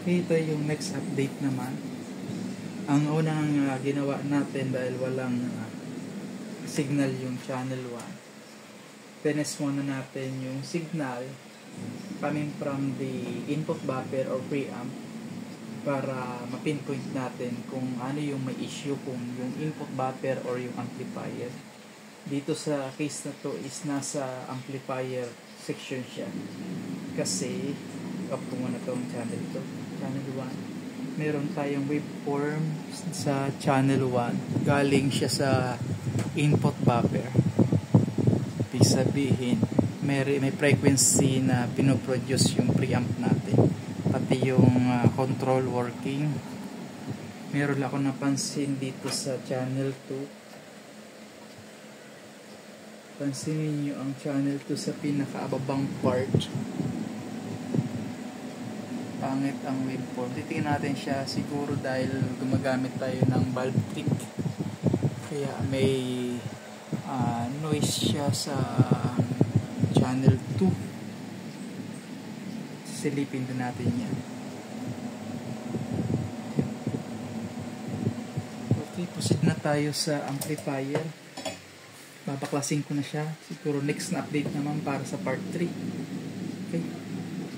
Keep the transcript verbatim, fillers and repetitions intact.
Okay, ito yung next update naman. Ang unang uh, ginawa natin dahil walang uh, signal yung channel one, piness muna natin yung signal coming from the input buffer or preamp para mapinpoint natin kung ano yung may issue, kung yung input buffer or yung amplifier. Dito sa case na to is nasa amplifier section siya kasi off ko muna itong channel to, channel one. Meron tayong waveform sa channel one, galing siya sa input buffer. Ibig sabihin may, may frequency na pinoproduce yung preamp natin, pati yung uh, control working. Meron ako napansin dito sa channel two. Pansinin nyo ang channel two sa pinakaababang part, pangit ang waveform. Titingnan natin siya, siguro dahil gumagamit tayo ng bulb trick, kaya may uh, noise siya sa channel two. Silipin din natin yan. Okay, proceed na tayo sa amplifier. Babaklasin ko na siya, siguro next na update naman para sa part three. Okay.